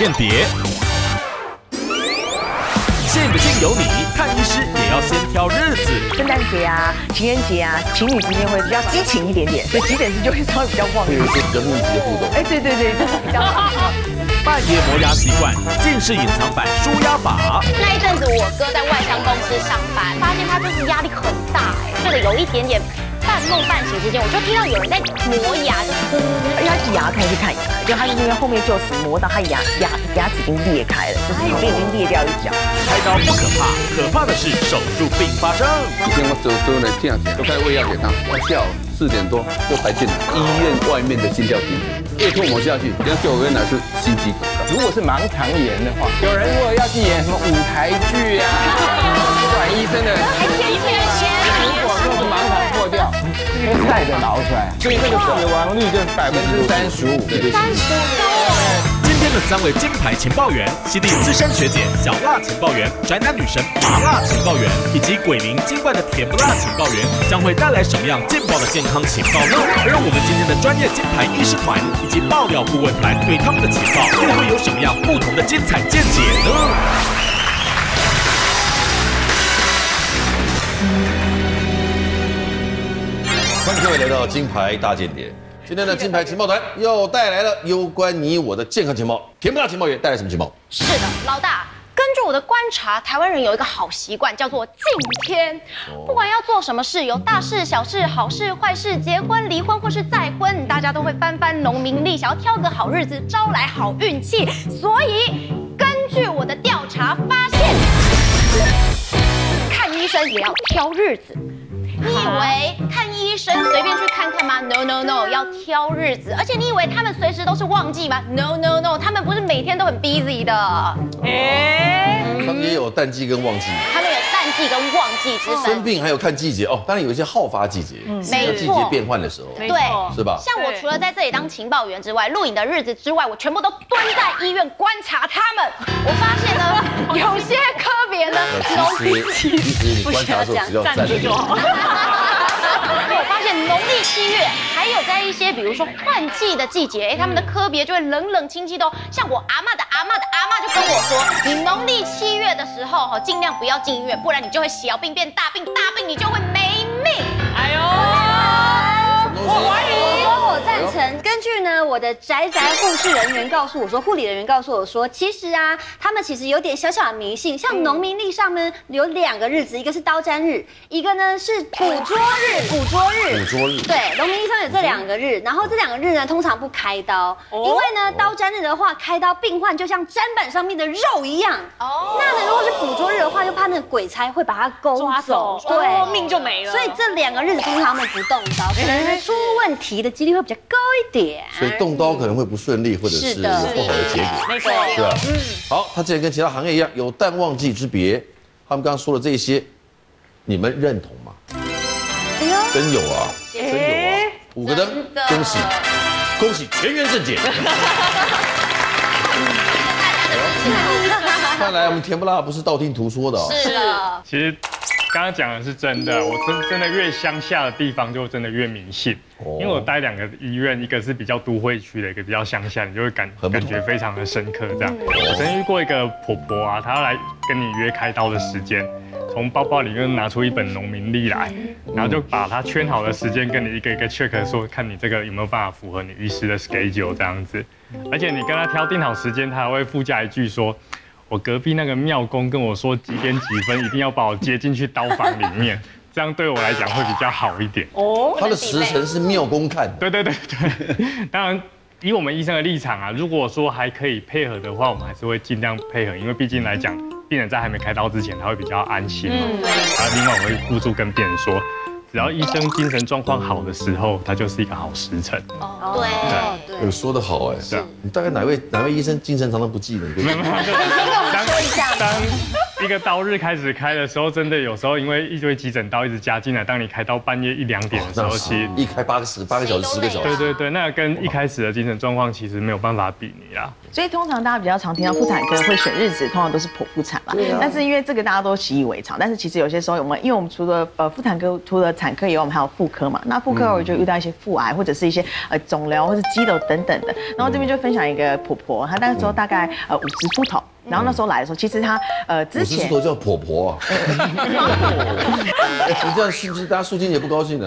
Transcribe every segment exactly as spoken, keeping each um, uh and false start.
间谍。信不信由你，看医师也要先挑日子。 圣诞节啊、情人节啊，情侣之间会比较激情一点点，所以急诊室就会稍微比较旺一点。 会有一些比较密集的互动。 哎，对对对，就是比较。 半夜磨牙习惯，近视隐藏版舒压法。 那一阵子我哥在外商公司上班，发现他就是压力很大，哎，睡得有一点点半梦半醒之间，我就听到有人在磨牙，就呼， 而且他是牙科去看牙，就他是因为后面臼齿磨到他牙牙牙齿已经裂开了，就是里面已经裂掉一角。 开刀不可怕，可怕的是手术并发症。 以前我走走呢，这样子，就开始喂药给他，下午四点多就排进来，医院外面的心跳机，越唾沫下去，人家救原来是心肌梗塞。 如果是盲肠炎的话，有人如果要去演什么舞台剧啊，管医生的， 还天天先。 如果说是盲肠破掉，因为晒着挠出来，所以这个死亡率就百分之三十五。 三十五。 今天的三位金牌情报员：犀利资深学姐小辣情报员、宅男女神麻辣情报员，以及鬼灵精怪的甜不辣情报员，将会带来什么样劲爆的健康情报呢？而我们今天的专业金牌医师团以及爆料顾问团对他们的情报又会有什么样不同的精彩见解呢？ 欢迎各位来到金牌大间谍。今天的金牌情报团又带来了有关你我的健康情报。甜不辣情报员带来什么情报？ 是的，老大。根据我的观察，台湾人有一个好习惯，叫做敬天。不管要做什么事，有大事、小事、好事、坏事，结婚、离婚或是再婚，大家都会翻翻农民历，想要挑个好日子，招来好运气。所以，根据我的调查发现，看医生也要挑日子。你以为看医生随便去看看吗 ？No No No， 要挑日子。而且你以为他们随时都是旺季吗 ？No No No， 他们不是每天都很 busy 的。哎， 他们也有淡季跟旺季。 他们有淡季跟旺季之分。 生病还有看季节哦，当然有一些好发季节， 没季节变换的时候， 对， 是吧？ 像我除了在这里当情报员之外，录影的日子之外，我全部都蹲在医院观察他们。我发现呢，有些科别呢， 其实其实你观察的时候只要站着就好。 我发现农历七月，还有在一些比如说换季的季节，哎，他们的科别就会冷冷清清的哦。像我阿嬷的阿嬷的阿嬷就跟我说，你农历七月的时候哈，尽量不要进医院，不然你就会小病变大病，大病你就会没命。哎呦， 我怀疑，我赞成。根据呢，我的宅宅护士人员告诉我说，护理人员告诉我说，其实啊，他们其实有点小小的迷信。像农民历上呢，有两个日子，一个是刀砧日，一个呢是捕捉日。捕捉日， 捕捉日， 对，农民历上有这两个日，然后这两个日呢，通常不开刀，因为呢，刀砧日的话，开刀病患就像砧板上面的肉一样。哦，那呢，如果是捕捉日的话，又怕那个鬼差会把它勾走， 对，命就没了。 所以这两个日子通常他们不动刀，可能出问题的几率会比较高一点。 所以动刀可能会不顺利，或者是有不好的结果， 没错， 对吧？嗯，好，他既然跟其他行业一样有淡旺季之别，他们刚刚说的这些，你们认同吗？真有啊，真有啊！五个灯，恭喜，恭喜全员正解。看来我们甜不辣不是道听途说的哦。 是的， 其实刚刚讲的是真的，我真真的越乡下的地方就真的越迷信，因为我待两个医院，一个是比较都会区的，一个比较乡下，你就会感感觉非常的深刻。这样，我曾经遇过一个婆婆啊，她要来跟你约开刀的时间。从包包里面拿出一本农民历来，然后就把它圈好的时间跟你一个一个 check 说，看你这个有没有办法符合你医师的 schedule 这样子。而且你跟他挑定好时间，他还会附加一句说，我隔壁那个庙公跟我说几点几分一定要把我接进去刀房里面，这样对我来讲会比较好一点。哦， 他的时辰是庙公看的。 对对对对，当然。以我们医生的立场啊，如果说还可以配合的话，我们还是会尽量配合，因为毕竟来讲，病人在还没开刀之前，他会比较安心嘛。嗯，然后另外我会附注跟病人说，只要医生精神状况好的时候，它就是一个好时辰。 哦，对对，有说得好哎。是啊，你大概哪位哪位医生精神常常不济呢？ 可以先跟我们说一下。 当一个刀日开始开的时候，真的有时候因为一堆急诊刀一直加进来，当你开到半夜一两点的时候，其实一开八个十八个小时十个小时， 对对对，那跟一开始的精神状况其实没有办法比拟啦。 所以通常大家比较常听到妇产科会选日子，通常都是剖腹产嘛。但是因为这个大家都习以为常，但是其实有些时候我们因为我们除了呃妇产科除了产科以外，我们还有妇科嘛。那妇科我就遇到一些腹癌或者是一些呃肿瘤或者肌瘤等等的。然后这边就分享一个婆婆，她那时候大概呃五十出头。然后那时候来的时候，其实她呃之前五十出头叫婆婆啊，你这样是不是大家素金也不高兴呢？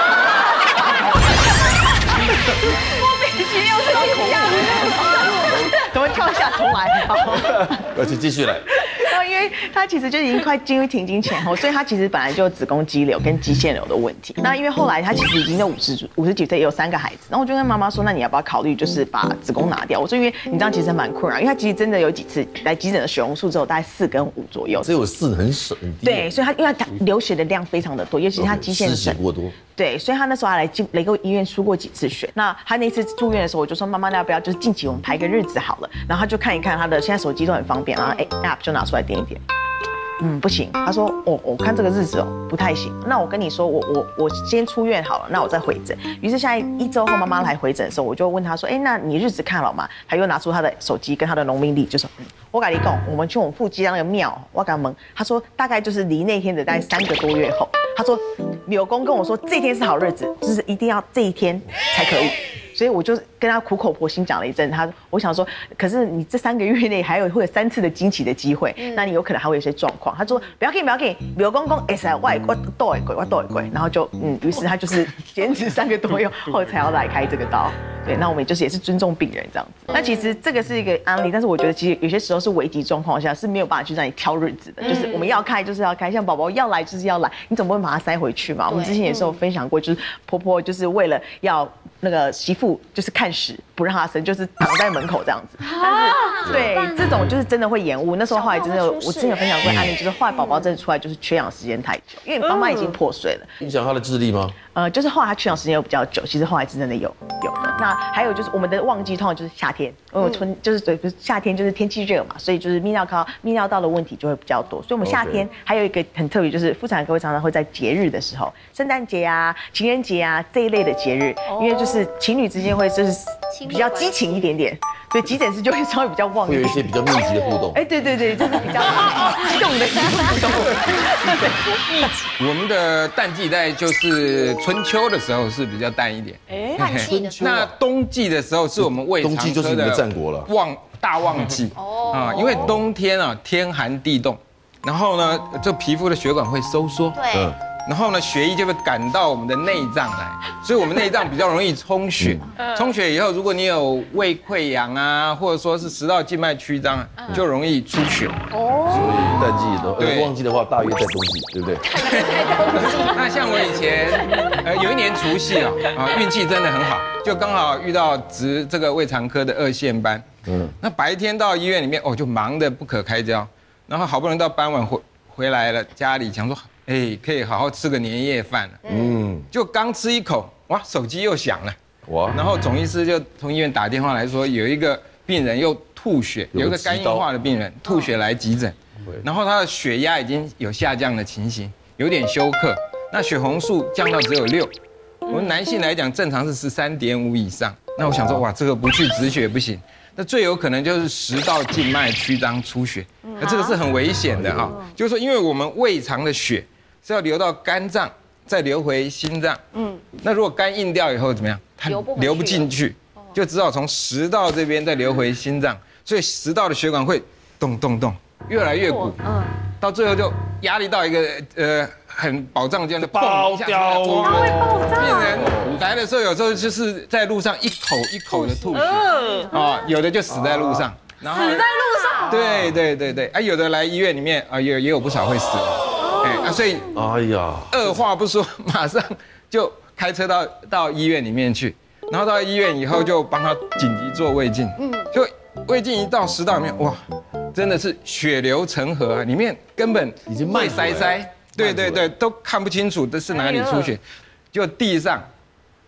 莫名其妙是口误，怎么跳一下重来？ 而且继续来。 然后因为她其实就已经快进入停经前后，所以她其实本来就有子宫肌瘤跟肌腺瘤的问题。那因为后来她其实已经有五十五十几岁，也有三个孩子。然后我就跟妈妈说，那你要不要考虑就是把子宫拿掉？我说因为你这样其实蛮困扰，因为她其实真的有几次来急诊的血红素只有大概四跟五左右， 只有四很少很低。 对，所以她因为她流血的量非常的多，尤其是她肌腺失血过多。 对，所以她那时候还来进雷沟医院输过几次血。那她那次住院的时候，我就说妈妈，那要不要就是近期我们排个日子好了？然后她就看一看她的现在手机都很方便，然后哎 app 就拿出来点一点。嗯，不行。他说，哦，我看这个日子哦不太行。那我跟你说，我我我先出院好了，那我再回诊。于是下一一周后，妈妈来回诊的时候，我就问他说，哎，那你日子看了吗？他又拿出他的手机跟他的农民历，就说，嗯，我跟你讲，我们去我们附近那个庙，我跟他问，他说大概就是离那天的大概三个多月后。他说，柳公跟我说这天是好日子，就是一定要这一天才可以。所以我就跟他苦口婆心讲了一阵，他我想说，可是你这三个月内还有会有三次的经期的机会，嗯、那你有可能还会有些状况。他说不要紧不要紧，刘公公 S I 外我斗一鬼我斗一鬼，然后就嗯，于是他就是坚持三个多月后才要来开这个刀。对，那我们就是也是尊重病人这样子。那其实这个是一个案例，但是我觉得其实有些时候是危急状况下是没有办法去让你挑日子的，就是我们要开就是要开，像宝宝要来就是要来，你总不会把它塞回去嘛。我们之前也是有分享过，就是婆婆就是为了要那个媳妇就是看屎不让她生，就是挡在门口这样子。但是对这种就是真的会延误。那时候后来真的有，我之前有分享过案例，就是后来宝宝真的出来就是缺氧时间太久，因为妈妈已经破碎了。 影响她的智力吗？ 呃，就是后来她缺氧时间又比较久，其实后来是真的有有的。那还有就是我们的旺季通常就是夏天，因为春就是对，不是夏天就是天气热嘛，所以就是泌尿科泌尿道的问题就会比较多。所以我们夏天还有一个很特别，就是妇产科会常常会在节日的时候，圣诞节啊、情人节啊这一类的节日，因为就是情侣之间会就是比较激情一点点，所以急诊室就会稍微比较旺一点， 会有一些比较密集的互动。 哎，对对对，就是比较激动的互动。 我们的淡季大概就是春秋的时候是比较淡一点。 哎，淡季的时候。 那冬季的时候是我们胃肠科的冬季就是你的战国了， 旺大旺季哦啊，因为冬天啊天寒地冻，然后呢这皮肤的血管会收缩， 对， 然后呢血液就会赶到我们的内脏来，所以我们内脏比较容易充血，充血以后如果你有胃溃疡啊，或者说是食道静脉曲张，就容易出血。 哦，所以淡季的，呃，旺季的话大约在冬季，对不对？ 那像我以前，呃，有一年除夕啊，啊，运气真的很好，就刚好遇到值这个胃肠科的二线班。嗯，那白天到医院里面，哦，就忙得不可开交，然后好不容易到傍晚回回来了，家里想说，哎，可以好好吃个年夜饭了。嗯，就刚吃一口，哇，手机又响了。哇，然后总医师就从医院打电话来说，有一个病人又吐血，有一个肝硬化的病人吐血来急诊，然后他的血压已经有下降的情形，有点休克。那血红素降到只有六，我们男性来讲正常是十三点五以上。那我想说，哇，这个不去止血不行，那最有可能就是食道静脉曲张出血，那这个是很危险的哈。就是说，因为我们胃肠的血是要流到肝脏，再流回心脏。嗯，那如果肝硬掉以后怎么样？它流不进去，就只好从食道这边再流回心脏，所以食道的血管会动动动，越来越鼓。嗯，到最后就压力到一个呃。很保障这样的爆掉， 它会爆炸。病人来的时候，有时候就是在路上一口一口的吐血，啊，有的就死在路上， 然后死在路上。 对对对对，啊，有的来医院里面啊，也也有不少会死的，哎啊，所以哎呀，二话不说，马上就开车到到医院里面去，然后到医院以后就帮他紧急做胃镜，嗯，就胃镜一到食道里面，哇，真的是血流成河，里面根本已经胃塞塞。对对对，都看不清楚这是哪里出血，就地上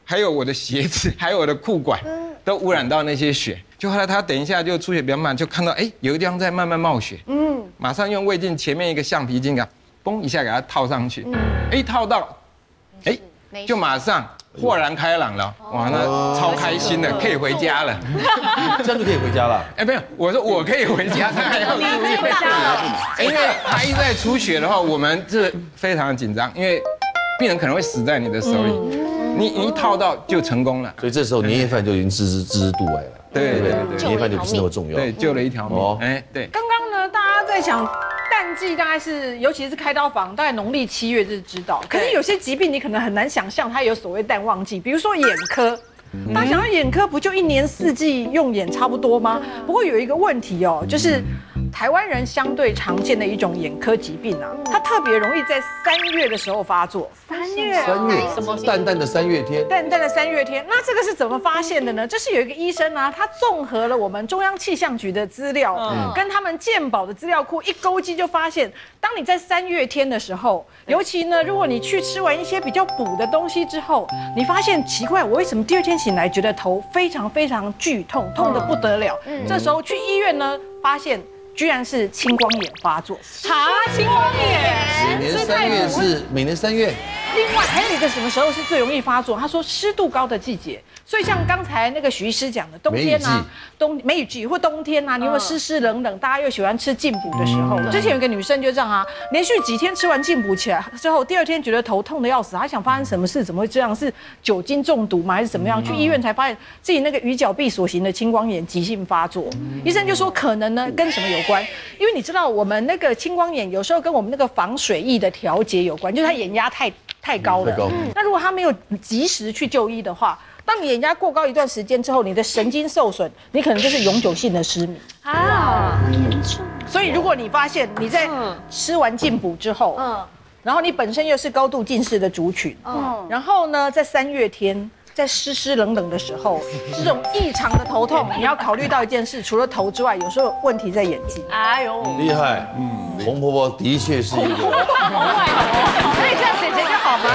还有我的鞋子，还有我的裤管，都污染到那些血。就后来他等一下就出血比较慢，就看到哎有一地方在慢慢冒血，嗯，马上用胃镜前面一个橡皮筋给他嘣一下给他套上去，哎套到，哎就马上豁然开朗了，哇那超开心的，可以回家了， 这样就可以回家了。 哎没有，我说我可以回家，他还要住院，因为他一再出血的话，我们是非常紧张，因为病人可能会死在你的手里，你你一套到就成功了， 所以这时候年夜饭就已经置之置之度外了。 对对对， 年夜饭就不是那么重要。 对，救了一条命。哎，对。 刚刚呢，大家在想淡季，大概是尤其是开刀房，大概农历七月就是知道。可是有些疾病你可能很难想象它有所谓淡旺季，比如说眼科。大家想到眼科不就一年四季用眼差不多吗？不过有一个问题哦，就是台湾人相对常见的一种眼科疾病啊，它特别容易在三月的时候发作。三月？ 三月？什么？淡淡的三月天。 淡淡的三月天，那这个是怎么发现的呢？这是有一个医生啊，他综合了我们中央气象局的资料，嗯、跟他们健保的资料库一勾稽，就发现，当你在三月天的时候，尤其呢，如果你去吃完一些比较补的东西之后，你发现奇怪，我为什么第二天醒来觉得头非常非常剧痛，痛得不得了？嗯、这时候去医院呢，发现居然是青光眼发作。 啊，青光眼， 每年三月是每年三月。 另外还有一个什么时候是最容易发作？他说湿度高的季节。所以像刚才那个许医师讲的，冬天啊，冬梅雨季或冬天啊，你有没有湿湿冷冷？大家又喜欢吃进补的时候，之前有一个女生就这样啊，连续几天吃完进补起来之后，第二天觉得头痛的要死，她想发生什么事？怎么会这样？是酒精中毒吗？还是怎么样？去医院才发现自己那个鱼角闭锁型的青光眼急性发作。医生就说可能呢跟什么有关？因为你知道我们那个青光眼有时候跟我们那个防水液的调节有关，就是它眼压太太高了。那如果他没有及时去就医的话，当你眼压过高一段时间之后，你的神经受损，你可能就是永久性的失明啊，严重。所以如果你发现你在吃完进补之后，嗯，然后你本身又是高度近视的族群，嗯，然后呢，在三月天，在湿湿冷冷的时候，这种异常的头痛，你要考虑到一件事，除了头之外，有时候问题在眼睛。哎呦， 厉害，嗯，洪婆婆的确是一个。 好坏头，可以这样姐姐就好吗？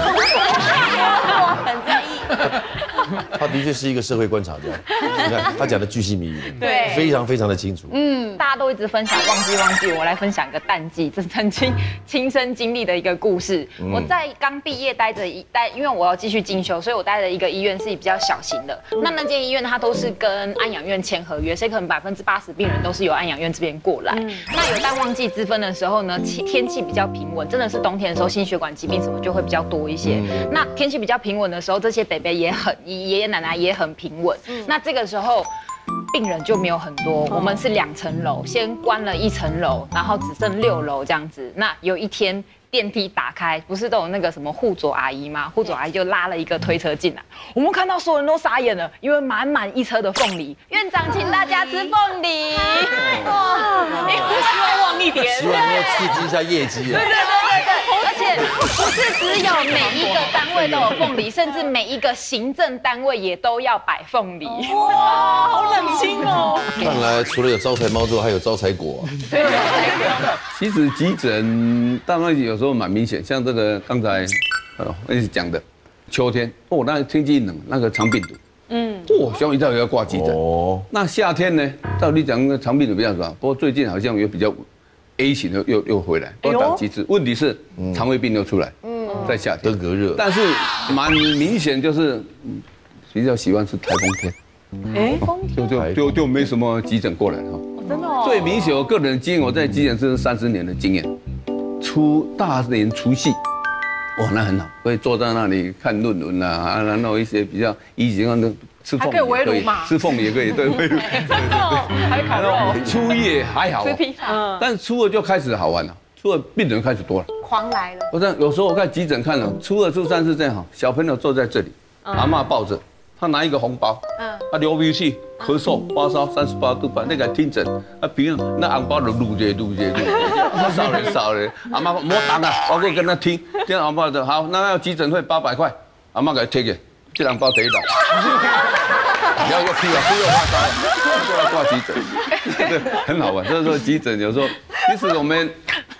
我很在意。 他的确是一个社会观察家，你看他讲的巨细靡遗， 对， 非常非常的清楚。 嗯，大家都一直分享忘记忘记，我来分享一个淡季，这曾经亲身经历的一个故事。嗯、我在刚毕业待着一待，因为我要继续进修，所以我待的一个医院是比较小型的。那那间医院它都是跟安养院签合约，所以可能百分之八十病人都是由安养院这边过来。嗯、那有淡旺季之分的时候呢，天气比较平稳，真的是冬天的时候，心血管疾病什么就会比较多一些。嗯、那天气比较平稳的时候，这些北北也很爷爷奶奶也很平稳。嗯、那这个时候病人就没有很多，我们是两层楼，先关了一层楼，然后只剩六楼这样子。那有一天电梯打开，不是都有那个什么护佐阿姨吗？护佐阿姨就拉了一个推车进来，我们看到所有人都傻眼了，因为满满一车的凤梨。院长请大家吃凤梨，哇，因为希望旺一点， 希望能够刺激一下业绩啊。 对对对对。而且不是只有每一个单位都有凤梨，甚至每一个行政单位也都要摆凤梨。 哇，好冷清哦！ 看来除了有招财猫之外，还有招财果。 对， 其实急诊当然有时候蛮明显，像这个刚才呃一直讲的，秋天哦，那天气冷，那个肠病毒，嗯，哦，吓我一跳，要挂急诊。哦，那夏天呢，照理讲肠病毒比较少，不过最近好像有比较。A 型的又又回来，都打几次。问题是肠胃病又出来，在夏天登革热， 但是蛮明显就是比较喜欢是台风天，哎，就就就就没什么急诊过来了。 真的哦。 最明显我个人经验，我在急诊是三十年的经验，初大年除夕，哇，那很好，可以坐在那里看论文啊，然后一些比较医学上的。吃凤梨也可以，吃凤梨也可以，对，围炉。 真的哦，还烤肉。 初一还好， 吃披萨。 但初二就开始好玩了，初二病人开始多了， 狂来了。 我这样有时候我看急诊看了，初二、初三是这样哈，小朋友坐在这里，阿嬷抱着，他拿一个红包，嗯，他流鼻涕、咳嗽、发烧三十八度半，那个听诊，啊，平常那红包就撸着撸着撸，少人少人，阿嬷莫打啊，包括跟他听，听红包的好，那要急诊费八百块，阿嬷给他贴给。这两包得到，不要又批了，批又发烧，就要挂急诊，对，很好玩。所以说急诊有时候，其实我们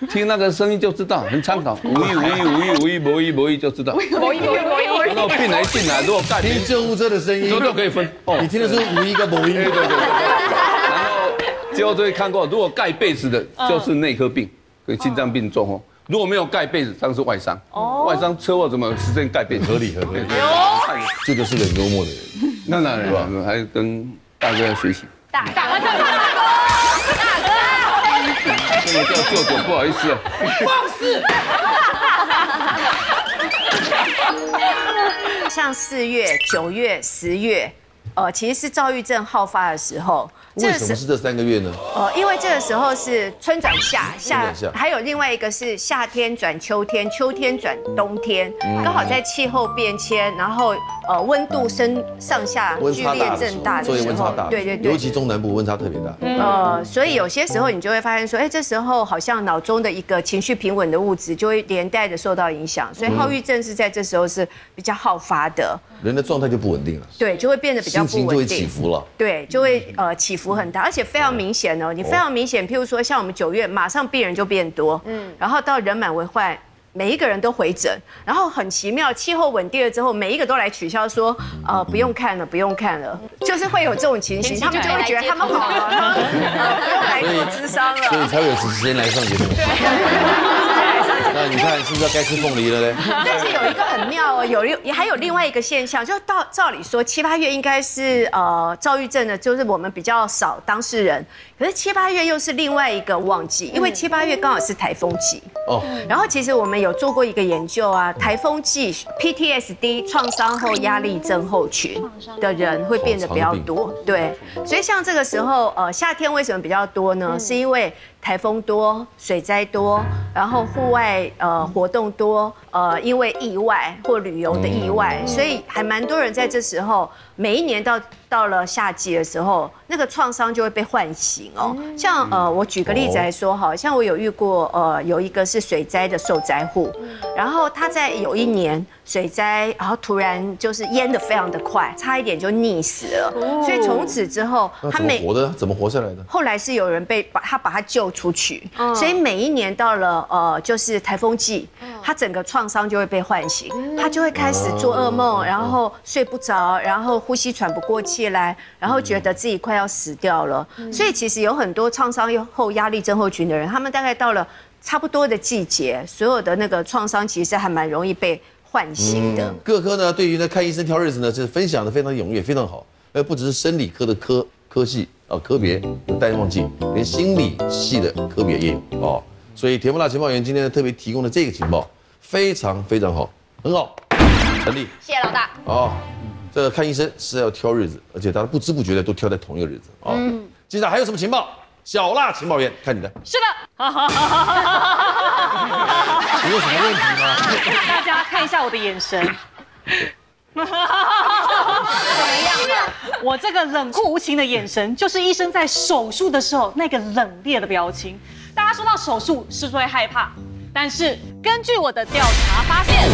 听那个声音就知道，很参考。无意无意无意无意无意无意就知道。无意无意无意。然后病来进来，如果盖听救护车的声音， 都都可以分。 哦，你听的是无意跟无意。 对对对。然后最后就会看过，如果盖被子的，就是内科病，跟心脏病中哦。如果没有盖被子，当然是外伤。哦。外伤车祸怎么有时间盖被子？合理合理。 这个是个幽默的人。 那当然吧，还跟大哥要学习。 大大哥，大哥，大哥。 这个叫舅舅，不好意思啊。 放肆！ 像四月、九月、十月，呃，其实是躁郁症好发的时候。 为什么是这三个月呢？ 呃，因为这个时候是春转夏，夏还有另外一个是夏天转秋天，秋天转冬天，刚好在气候变迁，然后呃温度升上下剧烈震大的时候， 所以温差大， 对对对， 尤其中南部温差特别大。 呃，所以有些时候你就会发现说，哎，这时候好像脑中的一个情绪平稳的物质就会连带的受到影响，所以好郁症是在这时候是比较好发的， 人的状态就不稳定了， 对，就会变得比较不稳定， 心情就会起伏了， 对，就会呃起伏很大，而且非常明显哦，你非常明显，譬如说像我们九月，马上病人就变多，嗯，然后到人满为患。每一个人都回诊，然后很奇妙，气候稳定了之后，每一个都来取消说，呃，不用看了，不用看了，就是会有这种情形，他们就会觉得他们好了，不用来做咨商了， 所以才会有时间来上节目。那你看是不是要该吃凤梨了嘞？ 但是有一个很妙哦，有另还有另外一个现象，就到照理说七八月应该是呃躁郁症的，就是我们比较少当事人，可是七八月又是另外一个旺季，因为七八月刚好是台风季哦。然后其实我们有做过一个研究啊，台风季 P T S D 创伤后压力症候群的人会变得比较多，对，所以像这个时候呃夏天为什么比较多呢？是因为台风多、水灾多，然后户外呃活动多，呃因为意外或旅游的意外，所以还蛮多人在这时候，每一年到到了夏季的时候，那个创伤就会被唤醒哦。像呃我举个例子来说哈，像我有遇过呃有一个是水灾的受灾户，然后他在有一年水灾，然后突然就是淹得非常的快，差一点就溺死了，所以从此之后他怎么活的？怎么活下来的？ 后来是有人被把他把他救出去，所以每一年到了呃就是台风季，他整个创伤就会被唤醒，他就会开始做噩梦，然后睡不着，然后呼吸喘不过气来，然后觉得自己快要死掉了。所以其实有很多创伤后压力症候群的人，他们大概到了差不多的季节，所有的那个创伤其实还蛮容易被唤醒的。 各科呢对于呢看医生挑日子呢是分享的非常踊跃，非常好。而不只是生理科的科科系啊科别有淡旺季，连心理系的科别也有哦。所以甜不辣情报员今天呢特别提供的这个情报非常非常好，很好，成立。 谢谢老大。 哦，这个看医生是要挑日子，而且大家不知不觉的都挑在同一个日子啊。嗯。接下来还有什么情报？小辣情报员，看你的。 是的。 你有什么问题吗？ 大家看一下我的眼神。怎么样啊？我这个冷酷无情的眼神，就是医生在手术的时候那个冷冽的表情。大家说到手术是不是会害怕？但是根据我的调查发现，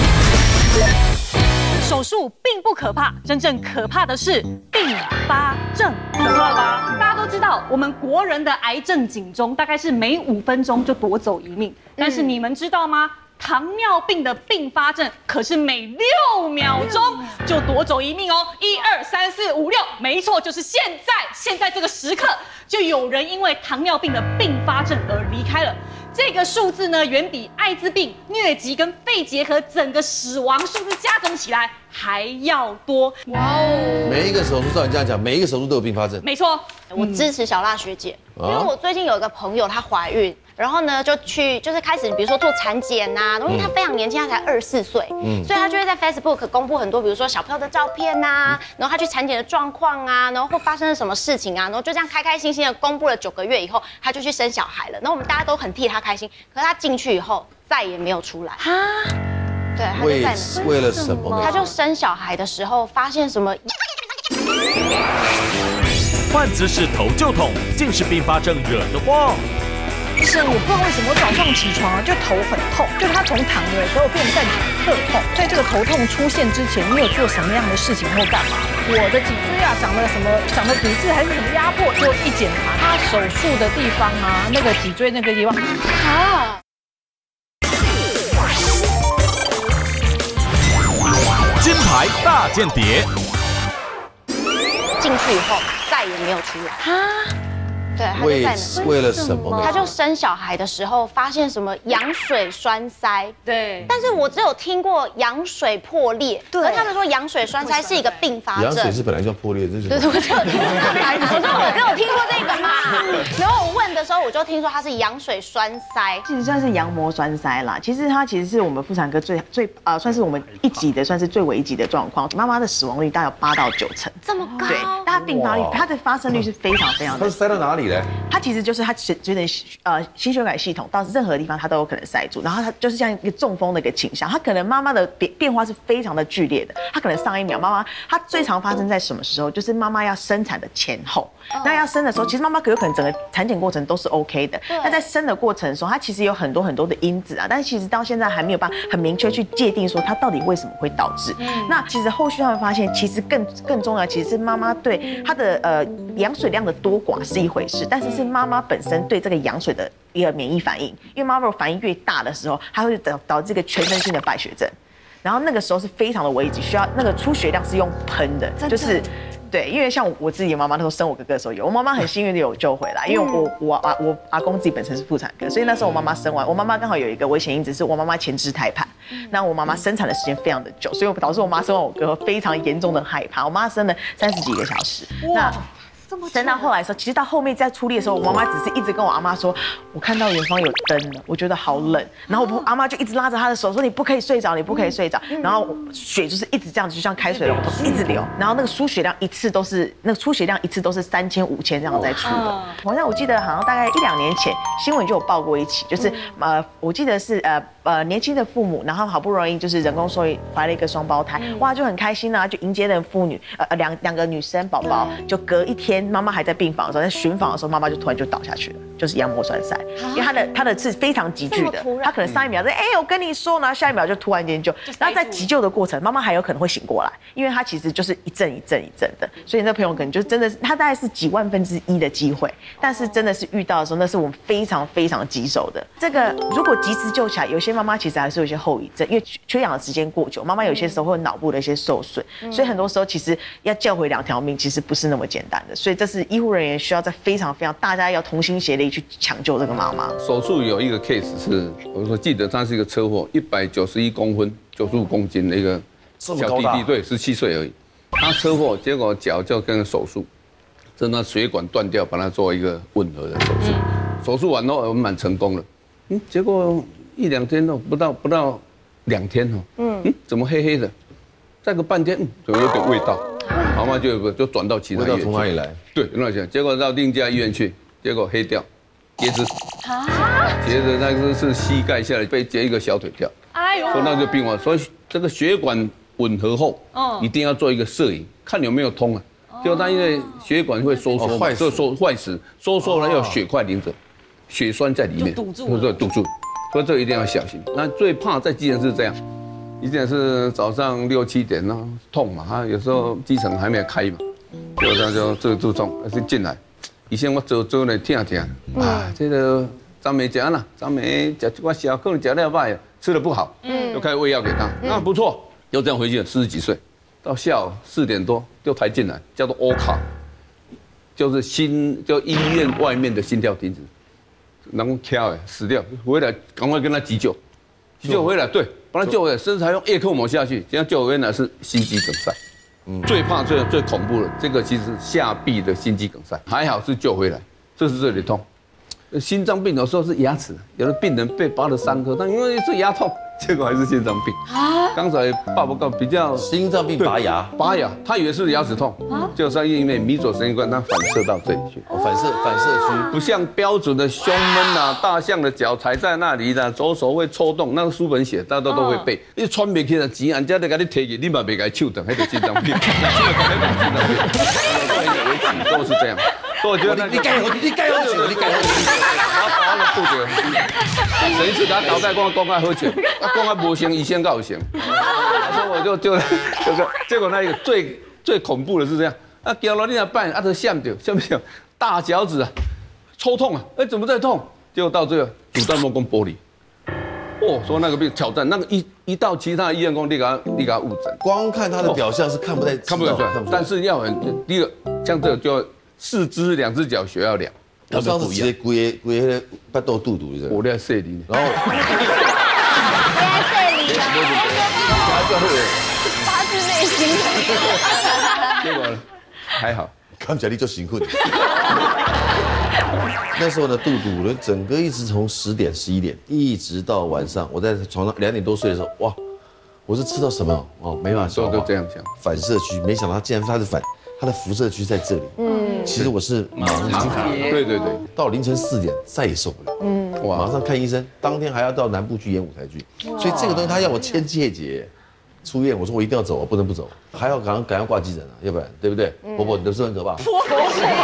手术并不可怕，真正可怕的是并发症，怎么了吧？大家都知道，我们国人的癌症警钟大概是每五分钟就夺走一命，但是你们知道吗？糖尿病的并发症可是每六秒钟就夺走一命哦，一二三四五六，没错，就是现在，现在这个时刻，就有人因为糖尿病的并发症而离开了。这个数字呢，远比艾滋病、疟疾跟肺结核整个死亡数字加总起来还要多。哇哦！ 每一个手术照你这样讲，每一个手术都有并发症。 没错， 我支持小辣学姐，因为我最近有一个朋友她怀孕。然后呢，就去就是开始，比如说做产检呐，因为她非常年轻，她才二十四岁，嗯，所以她就会在 Facebook 公布很多，比如说小朋友的照片呐，然后她去产检的状况啊，然后会发生了什么事情啊，然后就这样开开心心的公布了九个月以后，她就去生小孩了。然后我们大家都很替她开心，可是她进去以后再也没有出来啊，对，她就再没为了什么？ 她就生小孩的时候发现什么？ 换姿势头就痛，竟是并发症惹的祸。 医生，我不知道为什么我早上起床啊就头很痛，就是他从躺着的时候变站起来特痛。在这个头痛出现之前，你有做什么样的事情或干嘛？我的脊椎啊长了什么，长了骨质还是什么压迫？就一检查，他手术的地方啊，那个脊椎那个地方啊。 大间谍。 进去以后再也没有出来啊。对，他就为再没有。 为了什么？ 他就生小孩的时候发现什么羊水栓塞， 对。 但是我只有听过羊水破裂，对。而他们说羊水栓塞是一个并发症。 羊水是本来就要破裂，这是。 对对，我只有听过，我说我只有听过这个嘛。然后我问的时候，我就听说它是羊水栓塞， 其实算是羊膜栓塞啦。其实它其实是我们妇产科最最呃，算是我们一级的，算是最危急的状况。妈妈的死亡率大概有八到九成， 这么高。 对，但它并发率，它的发生率是非常非常的。 它是塞到哪里嘞？ 它其实就是它觉得呃心血管系统到任何地方它都有可能塞住，然后它就是像一个中风的一个倾向。它可能妈妈的变变化是非常的剧烈的，它可能上一秒妈妈它最常发生在什么时候？就是妈妈要生产的前后。那要生的时候，其实妈妈有可能整个产检过程都是 OK 的。那在生的过程的时候，它其实有很多很多的因子啊，但是其实到现在还没有办法很明确去界定说它到底为什么会导致。那其实后续他们发现，其实更更重要，其实是妈妈对她的呃羊水量的多寡是一回事，但是是妈妈本身对这个羊水的一个免疫反应，因为妈妈如果反应越大的时候，它会导导致一个全身性的败血症，然后那个时候是非常的危急，需要那个出血量是用喷的，就是。对，因为像我自己的妈妈，那时候生我哥哥的时候有，我妈妈很幸运的有救回来，因为我我阿我阿公自己本身是妇产科，所以那时候我妈妈生完，我妈妈刚好有一个危险因子是我妈妈前肢胎盘，那我妈妈生产的时间非常的久，所以导致我妈生完我哥非常严重的害怕，我妈生了三十几个小时，那。生到后来的时候，其实到后面在出力的时候，我妈妈只是一直跟我阿妈说，我看到远方有灯了，我觉得好冷。然后我阿妈就一直拉着她的手说，你不可以睡着，你不可以睡着。然后血就是一直这样子，就像开水龙头一直流。然后那个输血量一次都是，那个出血量一次都是三千五千这样在出的。好像我记得好像大概一两年前新闻就有报过一起，就是呃我记得是呃呃年轻的父母，然后好不容易就是人工受孕怀了一个双胞胎，哇就很开心啊，就迎接了妇女呃两两个女生宝宝，就隔一天。妈妈还在病房的时候，在巡房的时候，妈妈就突然就倒下去了，就是羊膜栓塞，因为她的她的是非常急剧的，她可能上一秒在哎、欸、我跟你说，然后下一秒就突然间就，然后在急救的过程，妈妈还有可能会醒过来，因为她其实就是一阵一阵一阵的，所以那朋友可能就真的是他大概是几万分之一的机会，但是真的是遇到的时候，那是我们非常非常棘手的。这个如果及时救起来，有些妈妈其实还是有一些后遗症，因为缺氧的时间过久，妈妈有些时候会有脑部的一些受损，所以很多时候其实要救回两条命，其实不是那么简单的。所以这是医护人员需要在非常非常大家要同心协力去抢救这个妈妈。 手术有一个 case 是，我说记得他是一个车祸，一百九十一公分，九十五公斤的一个小弟弟，对，十七岁而已。他车祸，结果脚就跟手术，真的血管断掉，把他做一个吻合的手术。手术完后我们蛮成功了，嗯，结果一两天哦，不到不到两天哦，嗯嗯，怎么黑黑的？再个半天，嗯，怎么有点味道？妈妈就有个就转到其他医院去。 从哪里来？ 对，那讲，结果到另一家医院去，结果黑掉，截肢。啊！截肢那个是膝盖下来被截一个小腿掉。哎呦！说那就病亡，所以这个血管吻合后，哦，一定要做一个摄影，看有没有通啊。就它因为血管会收缩，坏死，收坏死，收缩了要有血块凝着，血栓在里面，堵住，对，堵住，所以这个一定要小心。那最怕在急诊室这样。以前是早上六七点呢，痛嘛，他有时候基层还没有开嘛，就他就这个就痛，就进来。以前我走走来听听，啊，这个张梅讲了，张梅吃这块小，可能吃了坏，吃的不好，嗯，就开始喂药给他，那不错，就这样回去了，四十几岁，到下午四点多就抬进来，叫做欧卡，就是心，就医院外面的心跳停止，然后跳哎死掉，回来赶快跟他急救，急救回来，对。把他救回来，甚至还用叶克膜下去，这样救回来是心肌梗塞。嗯，最怕最最恐怖的，这个其实是下臂的心肌梗塞，还好是救回来，这是这里痛。心脏病有时候是牙齿，有的病人被拔了三颗，但因为是牙痛，结果还是心脏病。啊！刚才爸爸告比较心脏病拔牙， 拔牙，他以为是牙齿痛，就是因为迷走神经管它反射到这里去， 反射反射区， 不像标准的胸闷啊，大象的脚踩在那里的，左手会抽动，那个书本写大家都会背，你喘不起来，钱人家就给你提起，你嘛别给手等，那个心脏病，都是这样。所以我觉得你该喝，你该喝酒，你该喝酒， 我把我的肚子，谁次给他搞在讲讲爱喝酒，啊讲爱无成，医生告成，所以我就就这个，结果那个最最恐怖的是这样，啊叫了你那办，啊都想掉，想不想？大脚趾啊，抽痛啊，哎怎么在痛？结果到最后主动脉弓剥离， 哦，说那个病挑战，那个一一到其他医院工，你给他你给他误诊， 光看他的表象是看不太看不出来，但是要很第一个像这个就要四肢两只脚血要量。 我上次直接规规那个巴肚肚肚的， 我在设里， 然后。 发自内心的。 结果呢，还好， 看起来你就辛苦。那时候呢，肚肚呢，整个一直从十点、十一点一直到晚上，我在床上两点多睡的时候，哇，我是吃到什么哦，没办法消化， 就这样想。 反射区，没想到它竟然它是反，它的辐射区在这里。嗯，其实我是盲肠， 对对对， 到凌晨四点再也受不了。嗯，哇，马上看医生，当天还要到南部去演舞台剧，所以这个东西他要我签切结。出院，我说我一定要走，我不能不走，还要赶快赶快挂急诊啊，要不然对不对？伯伯，你的是很可怕。 伯伯，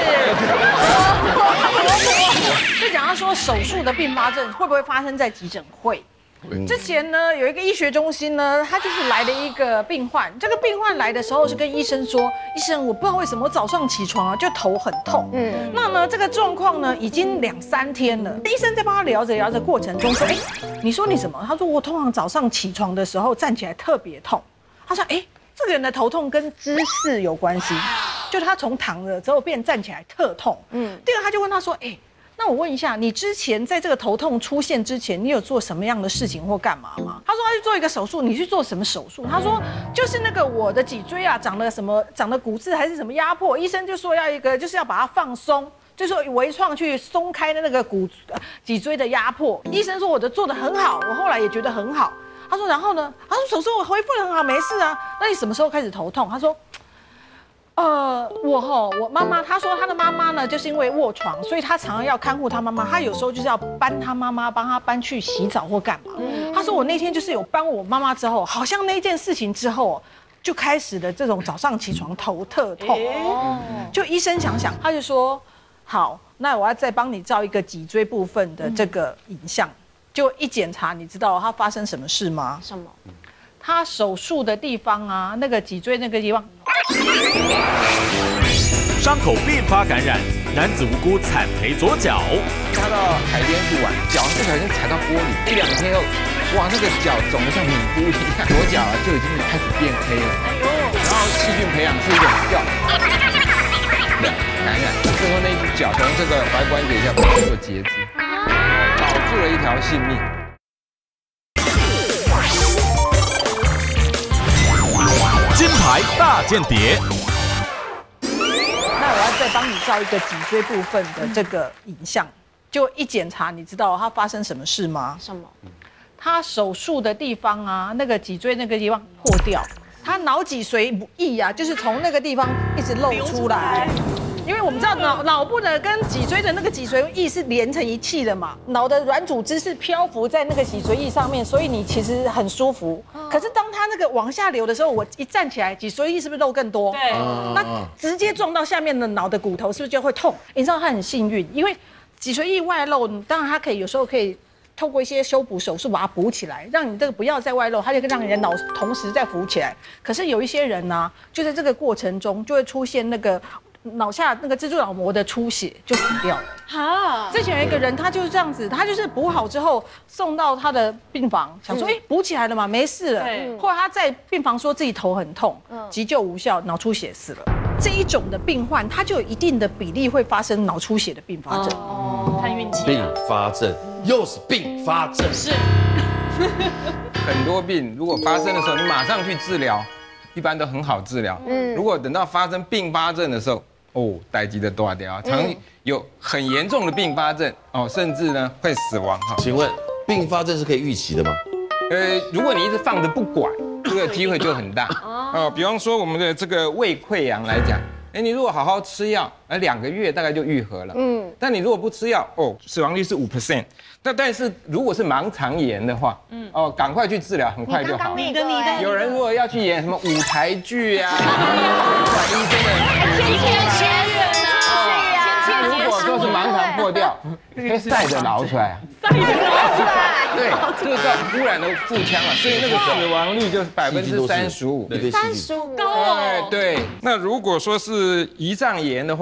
就讲到说手术的并发症会不会发生在急诊？会。之前呢，有一个医学中心呢，他就是来了一个病患，这个病患来的时候是跟医生说，医生，我不知道为什么我早上起床啊就头很痛，嗯，那呢这个状况呢已经两三天了，医生在帮他聊着聊着过程中说，哎，你说你什么？他说我通常早上起床的时候站起来特别痛，他说，哎，这个人的头痛跟姿势有关系，就是他从躺着之后变站起来特痛，嗯，第二他就问他说，哎。那我问一下，你之前在这个头痛出现之前，你有做什么样的事情或干嘛吗？他说他去做一个手术，你去做什么手术？他说就是那个我的脊椎啊，长了什么长了骨刺还是什么压迫，医生就说要一个就是要把它放松，就说微创去松开的那个骨脊椎的压迫。医生说我的做得很好，我后来也觉得很好。他说然后呢？他说手术我恢复得很好，没事啊。那你什么时候开始头痛？他说。呃，我哈，我妈妈，她说她的妈妈呢，就是因为卧床，所以她常常要看护她妈妈，她有时候就是要搬她妈妈，帮她搬去洗澡或干嘛。她说我那天就是有帮我妈妈之后，好像那件事情之后，就开始了这种早上起床头特痛。就医生想想，他就说，好，那我要再帮你照一个脊椎部分的这个影像，就一检查，你知道他发生什么事吗？ 什么？ 他手术的地方啊，那个脊椎那个地方。 伤口并发感染，男子无辜惨赔左脚。 他到海边去玩，脚不小心踩到玻璃，一两天后，哇，那个脚肿得像米糊一样，左脚啊就已经开始变黑了。哎呦！然后细菌培养出一个叫感染，最后那一只脚从这个踝关节下做截肢，保住了一条性命。 金牌大间谍。 那我要再帮你照一个脊椎部分的这个影像，就一检查，你知道他发生什么事吗？ 什么？ 他手术的地方啊，那个脊椎那个地方破掉，他脑脊髓液啊，就是从那个地方一直漏出来。因为我们知道脑脑部的跟脊椎的那个脊髓液是连成一气的嘛，脑的软组织是漂浮在那个脊髓液上面，所以你其实很舒服。可是当它那个往下流的时候，我一站起来，脊髓液是不是漏更多？对，那直接撞到下面的脑的骨头，是不是就会痛？你知道他很幸运，因为脊髓液外漏，当然它可以有时候可以透过一些修补手术把它补起来，让你这个不要再外漏，它就让你的脑同时再浮起来。可是有一些人呢、啊，就在这个过程中就会出现那个。脑下那个蜘蛛脑膜的出血就死掉了。哈，之前有一个人，他就是这样子，他就是补好之后送到他的病房，想说，哎，补起来了嘛，没事了。后来他在病房说自己头很痛，急救无效，脑出血死了。这一种的病患，他就有一定的比例会发生脑出血的并发症。哦，看运气。 并发症又是并发症，是。 很多病如果发生的时候，你马上去治疗，一般都很好治疗。嗯，如果等到发生并发症的时候，哦，代际的断掉，常有很严重的并发症哦，甚至呢会死亡哈。 请问并发症是可以预期的吗？ 呃，如果你一直放着不管，这个机会就很大。哦，比方说我们的这个胃溃疡来讲，哎，你如果好好吃药，呃，两个月大概就愈合了。嗯，但你如果不吃药，哦，死亡率是五 percent。但但是如果是盲肠炎的话，嗯，哦，赶快去治疗，很快就好。你的你的。有人如果要去演什么舞台剧啊，医生的。天天学人啊，如果说是盲肠破掉，会晒着挠出来啊，晒着挠出来。对，这个叫污染的腹腔啊，所以那个死亡率就是百分之三十五。 三十五高哦。对，那如果说是胰脏炎的话，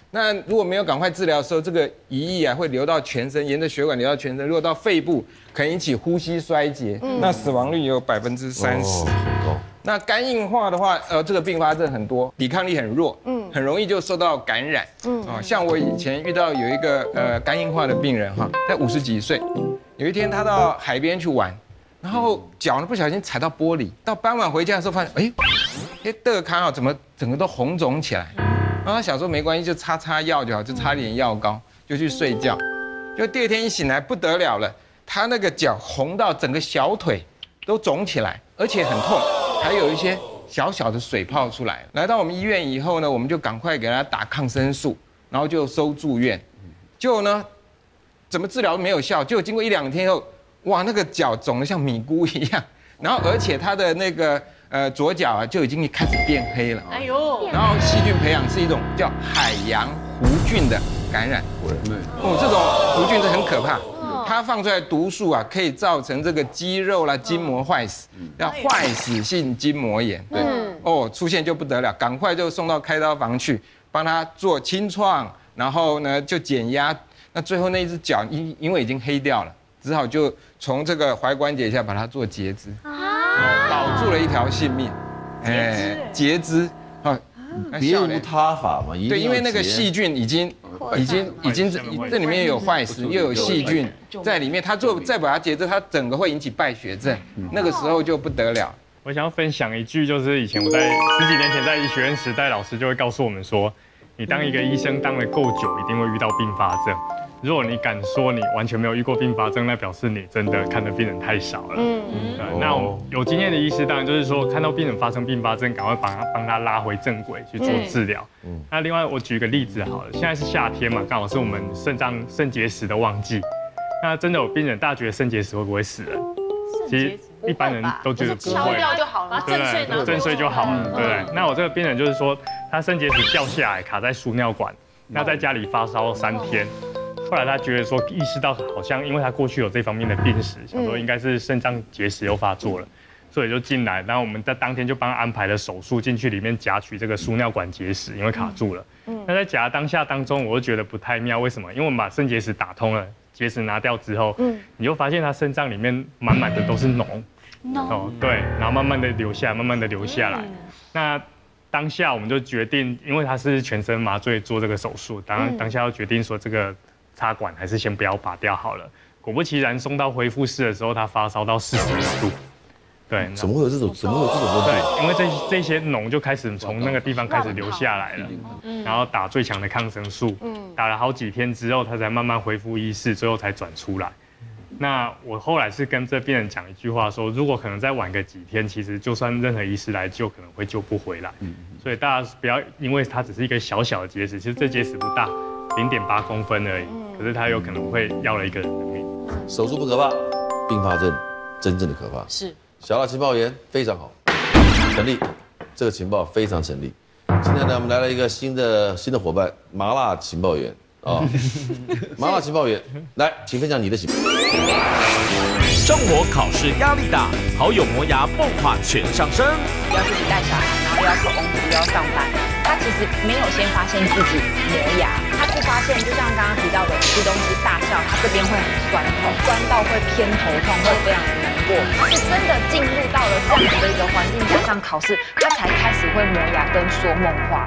那如果没有赶快治疗的时候，这个胰液啊会流到全身，沿着血管流到全身，如果到肺部，可能引起呼吸衰竭，嗯、那死亡率有百分之三十。那肝硬化的话，呃，这个并发症很多，抵抗力很弱，嗯，很容易就受到感染，嗯，啊，像我以前遇到有一个呃肝硬化的病人哈，在五十几岁，有一天他到海边去玩，然后脚呢不小心踩到玻璃，到傍晚回家的时候发现，哎，哎，这康啊怎么整个都红肿起来？然后他想说没关系，就擦擦药就好，就擦点药膏，就去睡觉，就第二天一醒来不得了了，他那个脚红到整个小腿都肿起来，而且很痛。还有一些小小的水泡出来。来到我们医院以后呢，我们就赶快给他打抗生素，然后就收住院。结果呢，怎么治疗都没有效。结果经过一两天后，哇，那个脚肿得像米糊一样，然后而且他的那个呃左脚啊就已经开始变黑了。哎呦！然后细菌培养是一种叫海洋弧菌的感染。哦，这种弧菌是很可怕。它放出来毒素啊，可以造成这个肌肉啦、筋膜坏死，叫坏死性筋膜炎。对，哦，出现就不得了，赶快就送到开刀房去，帮他做清创，然后呢就减压。那最后那一只脚因因为已经黑掉了，只好就从这个踝关节下把它做截肢，保住了一条性命。哎，截肢啊， 别无他法嘛。 对，因为那个细菌已经。已经已经这里面有坏死，又有细菌在里面，它做再把它截肢，它整个会引起败血症，那个时候就不得了。 我想要分享一句，就是以前我在十几年前在医学院时代，老师就会告诉我们说，你当一个医生当得够久，一定会遇到并发症。如果你敢说你完全没有遇过并发症，那表示你真的看的病人太少了。嗯嗯。对，那我有经验的医师当然就是说，看到病人发生并发症，赶快帮他帮他拉回正轨去做治疗。嗯。那另外我举个例子好了，现在是夏天嘛，刚好是我们肾脏肾结石的旺季。那真的有病人，大家觉得肾结石会不会死人？其实一般人都觉得不会， 敲掉就好了， 对对，震碎就好了，对不对？那我这个病人就是说，他肾结石掉下来卡在输尿管，那在家里发烧三天。后来他觉得说，意识到好像因为他过去有这方面的病史，想说应该是肾脏结石又发作了，所以就进来。然后我们在当天就帮他安排了手术，进去里面夹取这个输尿管结石，因为卡住了。那在夹当下当中，我就觉得不太妙，为什么？因为我们把肾结石打通了，结石拿掉之后，你就发现他肾脏里面满满的都是脓，哦对，然后慢慢的流下来，慢慢的流下来。那当下我们就决定，因为他是全身麻醉做这个手术，当当下就决定说这个。插管还是先不要拔掉好了。果不其然，送到恢复室的时候，他发烧到四十五度。对， 怎么会有这种？怎么会有这种问题？ 对，因为这这些脓就开始从那个地方开始流下来了，然后打最强的抗生素，打了好几天之后，他才慢慢恢复意识，最后才转出来。那我后来是跟这病人讲一句话说，如果可能再晚个几天，其实就算任何医师来救，可能会救不回来。所以大家不要因为它只是一个小小的结石，其实这结石不大，零点八公分而已。可是它有可能会要了一个人的命。 手术不可怕，并发症真正的可怕。 是小辣情报员非常好，成立，这个情报非常成立。今天呢，我们来了一个新的新的伙伴，麻辣情报员啊，麻辣情报员，来，请分享你的情报。 生活考试压力大，好友磨牙梦话全上升。 要自己带小孩，然后又要做工作，又要上班。他其实没有先发现自己磨牙，他是发现，就像刚刚提到的，吃东西大笑，他这边会很酸痛，酸到会偏头痛，会非常的难过。他是真的进入到了这样的一个环境，加上考试，他才开始会磨牙跟说梦话。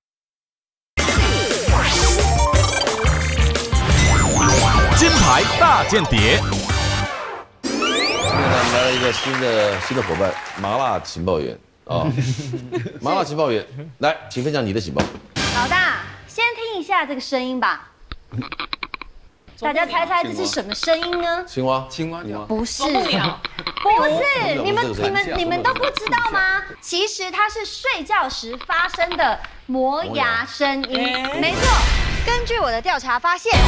金牌大间谍。 今天呢，我们来了一个新的新的伙伴，麻辣情报员啊，麻辣情报员，来，请分享你的情报。 老大，先听一下这个声音吧。大家猜猜这是什么声音呢？ 青蛙， 青蛙叫。 不是，不是，你们你们你们都不知道吗？其实它是睡觉时发生的磨牙声音。没错，根据我的调查发现。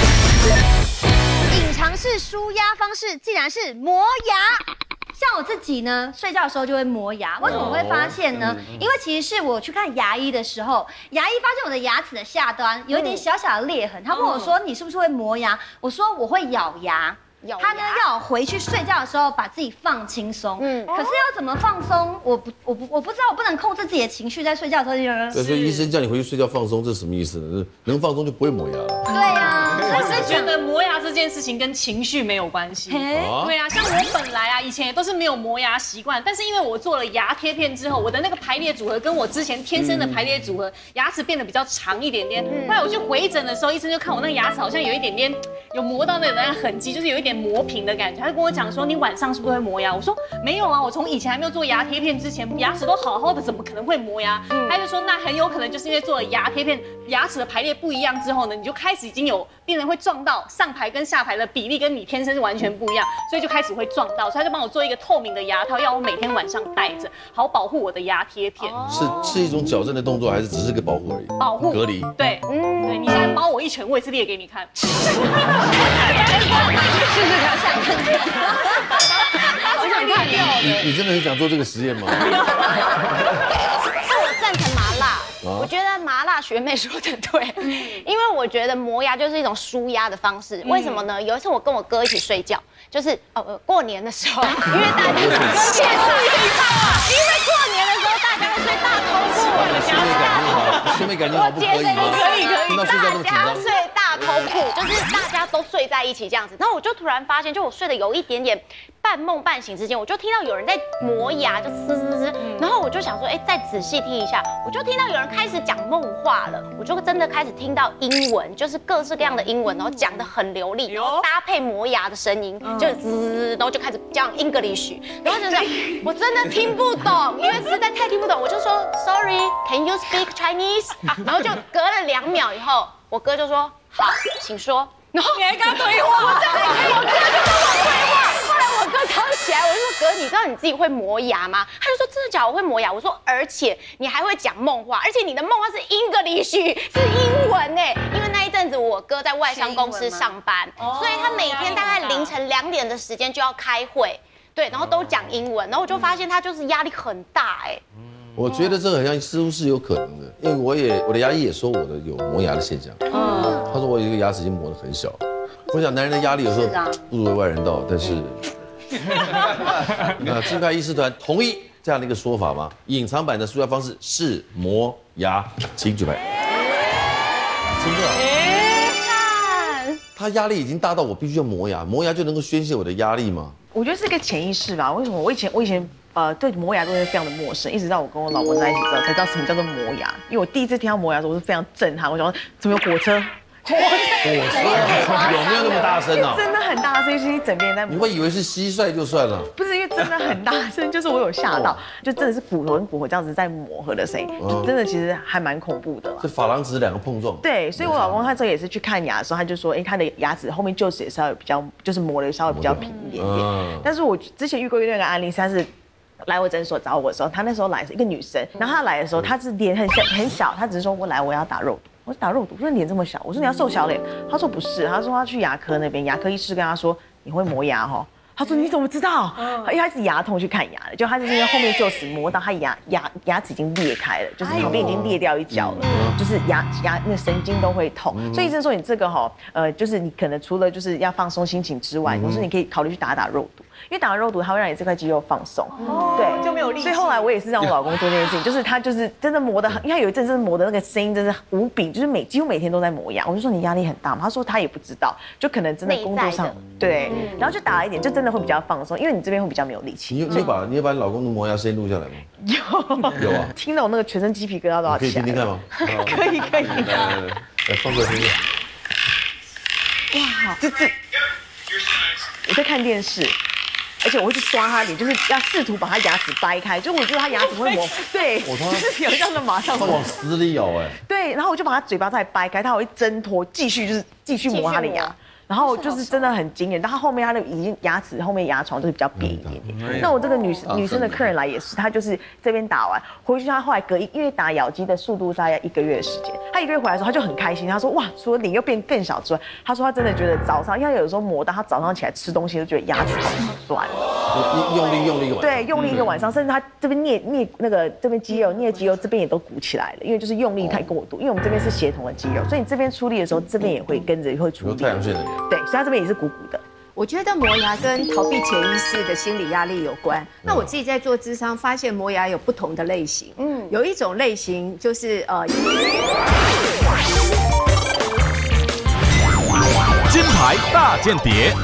隐藏式舒压方式竟然是磨牙。像我自己呢，睡觉的时候就会磨牙。为什么我会发现呢？因为其实是我去看牙医的时候，牙医发现我的牙齿的下端有一点小小的裂痕，他问我说：“你是不是会磨牙？”我说：“我会咬牙。” 他呢要我回去睡觉的时候把自己放轻松。嗯，可是要怎么放松？我不，我不，我不知道，我不能控制自己的情绪，在睡觉的时候就有人。 对，所以医生叫你回去睡觉放松，这是什么意思呢？能放松就不会磨牙了。 对呀， 我是觉得磨牙这件事情跟情绪没有关系。对啊，像我本来啊，以前也都是没有磨牙习惯，但是因为我做了牙贴片之后，我的那个排列组合跟我之前天生的排列组合，牙齿变得比较长一点点。后来我去回诊的时候，医生就看我那个牙齿好像有一点点有磨到那个痕迹，就是有一点磨平的感觉。他就跟我讲说，你晚上是不是会磨牙？我说没有啊，我从以前还没有做牙贴片之前，牙齿都好好的，怎么可能会磨牙？他就说那很有可能就是因为做了牙贴片，牙齿的排列不一样之后呢，你就开始已经有病人会撞到上排跟下排的比例跟你天生是完全不一样，所以就开始会撞到，所以他就帮我做一个透明的牙套，要我每天晚上戴着，好保护我的牙贴片。 是是一种矫正的动作，还是只是个保护而已？ 保护隔离。 对，嗯，对你现在包我一拳，我也是列给你看。试试看，想看这个。好像裂掉了。 你你真的很想做这个实验吗？ 我赞成麻辣。我觉得麻辣学妹说的对，因为我觉得磨牙就是一种舒压的方式。为什么呢？有一次我跟我哥一起睡觉，就是呃过年的时候，因为大家解释一下啊，因为过年的时候大家会睡大通铺， 兄妹感情好，兄妹感情好不可以吗？ 可以可以， 大家睡大通铺，就是大家都睡在一起这样子。然后我就突然发现，就我睡得有一点点半梦半醒之间，我就听到有人在磨牙，就嘶嘶嘶。然后我就想说，哎，再仔细听一下，我就听到有人开始讲梦话了，我就真的开始听到英文，就是各式各样的英文，然后讲得很流利，然后搭配磨牙的声音，就滋，然后就开始讲 English， 然后就这样，我真的听不懂，因为实在太听不懂，我就说 Sorry，Can you speak Chinese？ 然后就隔了两秒以后，我哥就说好，请说。然后你还跟他对话， 我真的可以，我哥就跟我对话。后来我哥早上起来，我就说哥，你知道你自己会磨牙吗？他就说真的假的？我会磨牙。我说而且你还会讲梦话，而且你的梦话是 English， 是英文哎。因为那一阵子我哥在外商公司上班，所以他每天大概凌晨两点的时间就要开会，对，然后都讲英文，然后我就发现他就是压力很大哎。 我觉得这个好像似乎是有可能的，因为我也我的牙医也说我的有磨牙的现象。嗯，他说我有一个牙齿已经磨得很小。我想男人的压力有时候不如外人道，但是那金牌医师团同意这样的一个说法吗？隐藏版的舒压方式是磨牙，请举牌。真的？看，他压力已经大到我必须要磨牙，磨牙就能够宣泄我的压力吗？ 我觉得是一个潜意识吧。为什么？我以前我以前。呃，对磨牙这东西非常的陌生，一直到我跟我老公在一起之后，才知道什么叫做磨牙。因为我第一次听到磨牙的时候，我是非常震撼。我想说，怎么有火车？火车有没有那么大声呢？ 真的很大声，就是一整边在磨。 你会以为是蟋蟀就算了， 不是因为真的很大声，就是我有吓到，就真的是骨头跟骨头这样子在磨合的声音，就真的其实还蛮恐怖的啦。 这珐琅质两个碰撞。 对，所以我老公他这也是去看牙的时候，他就说，哎，他的牙齿后面臼齿也稍微比较，就是磨的稍微比较平一点点。但是我之前遇过那个案例，他是。来我诊所找我的时候，她那时候来是一个女生，然后她来的时候，她是脸很小很小，她只是说我来我要打肉毒，我说打肉毒，我说脸这么小，我说你要瘦小脸，她说不是，她说她去牙科那边，牙科医师跟她说你会磨牙哈，她说你怎么知道？因为她是牙痛去看牙的，就她就是因为后面臼齿磨到她牙牙牙齿已经裂开了，就是旁边已经裂掉一角了，就是牙牙那个神经都会痛，所以医生说你这个哈，呃，就是你可能除了就是要放松心情之外，我说你可以考虑去打打肉毒。因为打完肉毒，它会让你这块肌肉放松，对， 就没有力气。 所以后来我也是让我老公做这件事情，就是他就是真的磨的很，因为他有一阵真的磨的那个声音真是无比，就是每几乎每天都在磨牙。我就说你压力很大吗？他说他也不知道，就可能真的工作上对，然后就打了一点，就真的会比较放松，因为你这边会比较没有力气。 你你把你把你老公的磨牙声音录下来吗？ 有有啊， 听到我那个全身鸡皮疙瘩都要起来。 可以听听看吗？ 可以可以。 来放个听听。 哇，这这我在看电视。而且我会去抓他脸，就是要试图把他牙齿掰开，就我觉得他牙齿会磨，对，就是有这样的马上他往死里咬哎， 对，然后我就把他嘴巴再掰开，他会挣脱，继续就是继续磨他的牙。然后就是真的很惊人，但他后面他的已经牙齿后面牙床就是比较扁一点点。那我这个女女生的客人来也是，她就是这边打完回去，她后来隔一因为打咬肌的速度大概一个月的时间，她一个月回来的时候，她就很开心，她说哇，除了脸又变更小之外，她说她真的觉得早上，因为有时候磨到她早上起来吃东西都觉得牙齿好酸， 用力用力一个晚上， 对，用力一个晚上，甚至她这边颞颞那个这边肌肉颞肌肉这边也都鼓起来了，因为就是用力太过度，因为我们这边是协同的肌肉，所以你这边出力的时候，这边也会跟着会出力。 太阳穴的脸。 对，所以它这边也是鼓鼓的， 我觉得磨牙跟逃避潜意识的心理压力有关。那我自己在做諮商，发现磨牙有不同的类型。嗯，有一种类型就是呃， 金牌大间谍。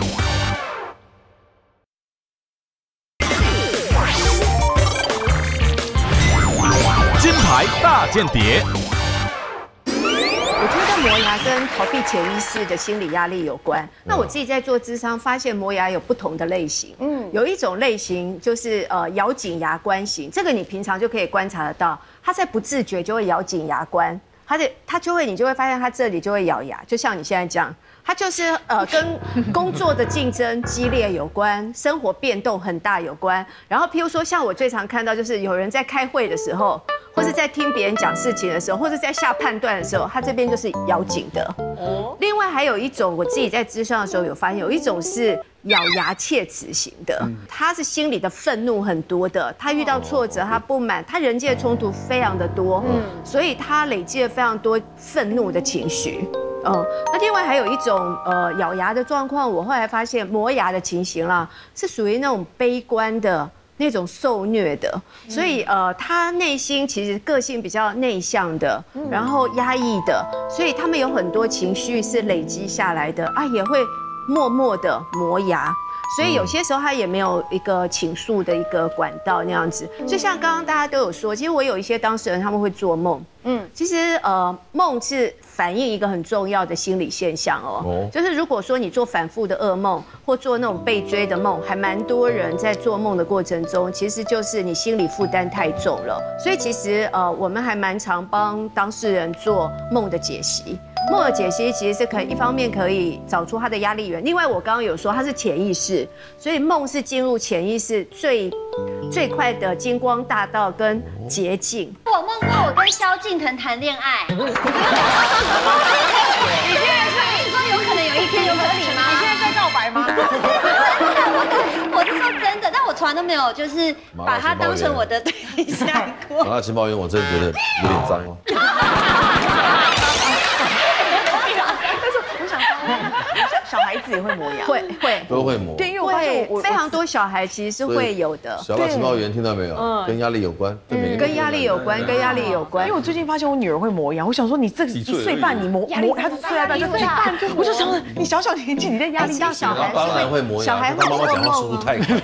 金牌大间谍。 我觉得磨牙跟逃避潜意识的心理压力有关。那我自己在做諮商，发现磨牙有不同的类型。嗯，有一种类型就是呃咬紧牙关型，这个你平常就可以观察得到，他在不自觉就会咬紧牙关，他的他就会你就会发现他这里就会咬牙，就像你现在这样。它就是呃跟工作的竞争激烈有关，生活变动很大有关。然后譬如说，像我最常看到就是有人在开会的时候，或是在听别人讲事情的时候，或者在下判断的时候，他这边就是咬紧的。哦。另外还有一种，我自己在諮商的时候有发现，有一种是咬牙切齿型的，他是心里的愤怒很多的，他遇到挫折，他不满，他人际的冲突非常的多，嗯，所以他累积了非常多愤怒的情绪。嗯，那另外还有一种呃咬牙的状况，我后来发现磨牙的情形啦，是属于那种悲观的那种受虐的，所以呃他内心其实个性比较内向的，然后压抑的，所以他们有很多情绪是累积下来的啊，也会默默的磨牙。所以有些时候他也没有一个倾诉的一个管道那样子，就像刚刚大家都有说，其实我有一些当事人他们会做梦，嗯，其实呃梦是反映一个很重要的心理现象哦，就是如果说你做反复的噩梦或做那种被追的梦，还蛮多人在做梦的过程中，其实就是你心理负担太重了，所以其实呃我们还蛮常帮当事人做梦的解析。梦的解析其实是可以一方面可以找出他的压力源，另外我刚刚有说它是潜意识，所以梦是进入潜意识最最快的金光大道跟捷径。 我梦过我跟萧敬腾谈恋爱，你现在是说有可能有一天有可能吗？ 你现在在告白吗？ 我是说真的，但我从来都没有就是把他当成我的对象过。 麻辣情报员，我真的觉得有点脏哦。 小孩子也会磨牙， 会会都会磨。 对，因为我发现我非常多小孩其实是会有的。 小辣情报员听到没有？跟压力有关， 跟压力有关，跟压力有关。 因为我最近发现我女儿会磨牙，我想说你这一岁半你磨磨，她岁半就岁半，我就想着你小小年纪你在压力大， 小孩当然会磨牙，小孩他妈妈讲话速度太快。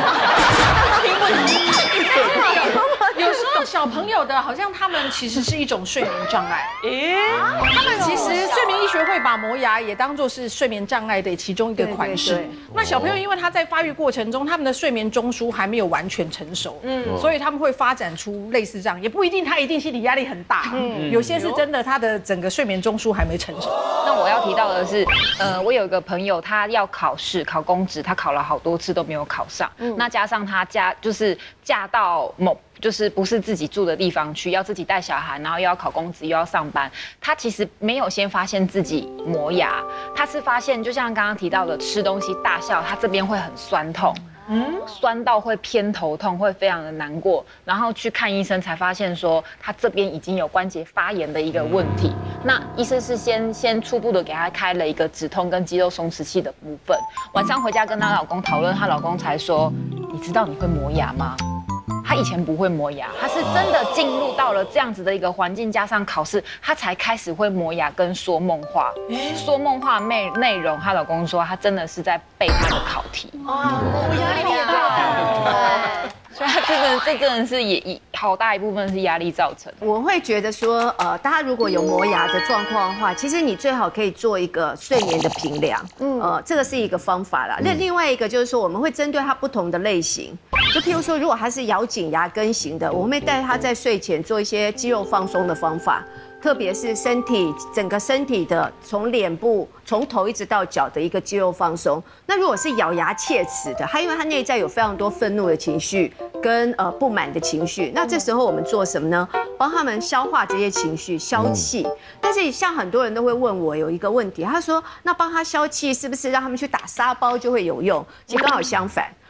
有时候小朋友的，好像他们其实是一种睡眠障碍。诶，他们其实睡眠医学会把磨牙也当作是睡眠障碍的其中一个款式。那小朋友因为他在发育过程中，他们的睡眠中枢还没有完全成熟，嗯，所以他们会发展出类似这样，也不一定他一定心理压力很大，嗯，有些是真的他的整个睡眠中枢还没成熟。 那我要提到的是，呃，我有一个朋友，他要考试考公职，他考了好多次都没有考上，那加上他家就是嫁到某。就是不是自己住的地方去，要自己带小孩，然后又要考公职，又要上班。他其实没有先发现自己磨牙，他是发现就像刚刚提到的，吃东西大笑，他这边会很酸痛，嗯，酸到会偏头痛，会非常的难过。然后去看医生才发现说，他这边已经有关节发炎的一个问题。那医生是先先初步的给他开了一个止痛跟肌肉松弛器的部分。晚上回家跟她老公讨论，她老公才说，你知道你会磨牙吗？他以前不会磨牙，他是真的进入到了这样子的一个环境，加上考试，他才开始会磨牙跟说梦话。说梦话内内容，她老公说他真的是在背他的考题。哇，压力也大。所以他这个这真的是也一好大一部分是压力造成的。 我会觉得说，呃，大家如果有磨牙的状况的话，其实你最好可以做一个睡眠的评量，嗯，呃，这个是一个方法啦。那另外一个就是说，我们会针对它不同的类型，就譬如说，如果它是咬紧牙根型的，我们会带他在睡前做一些肌肉放松的方法。特别是身体整个身体的从脸部从头一直到脚的一个肌肉放松。那如果是咬牙切齿的，它因为它内在有非常多愤怒的情绪跟呃不满的情绪，那这时候我们做什么呢？帮他们消化这些情绪，消气。但是像很多人都会问我有一个问题，他说那帮他消气是不是让他们去打沙包就会有用？其实刚好相反。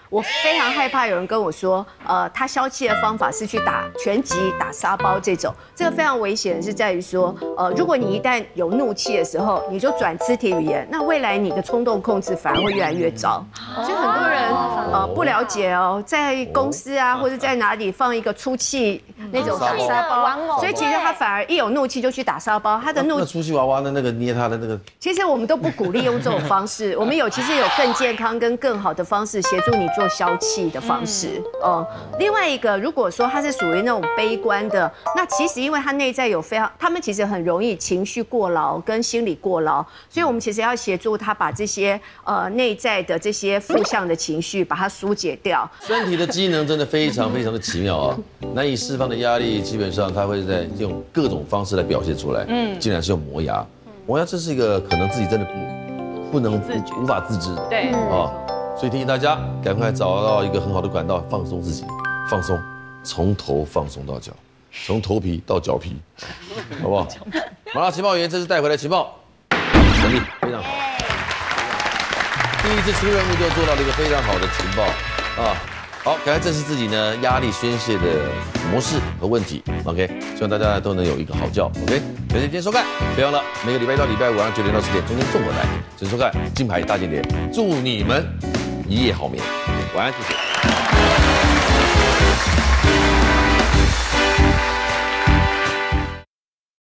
我非常害怕有人跟我说，呃，他消气的方法是去打拳击、打沙包这种，这个非常危险，是在于说，呃，如果你一旦有怒气的时候，你就转肢体语言，那未来你的冲动控制反而会越来越糟。所以很多人呃不了解哦，在公司啊或者在哪里放一个出气那种打沙包，所以其实他反而一有怒气就去打沙包，他的怒那出气娃娃的那个捏他的那个， 其实我们都不鼓励用这种方式，我们有其实有更健康跟更好的方式协助你做消气的方式。嗯，另外一个，如果说他是属于那种悲观的，那其实因为他内在有非常，他们其实很容易情绪过劳跟心理过劳，所以我们其实要协助他把这些呃内在的这些负向的情绪把它疏解掉。 身体的机能真的非常非常的奇妙啊，难以释放的压力，基本上它会在用各种方式来表现出来。嗯，竟然是用磨牙，磨牙这是一个可能自己真的不不能无法自知的。 对啊，所以提醒大家赶快找到一个很好的管道放松自己，放松，从头放松到脚，从头皮到脚皮，好不好？麻辣情报员这次带回来情报，能力非常好。第一次出任务就做到了一个非常好的情报啊！好，赶快正视自己呢压力宣泄的模式和问题。OK， 希望大家都能有一个好觉。OK， 感谢今天收看，别忘了每个礼拜一到礼拜五晚上九点到十点中间纵过来，准时收看金牌大经典。祝你们一夜好眠，晚安，谢谢。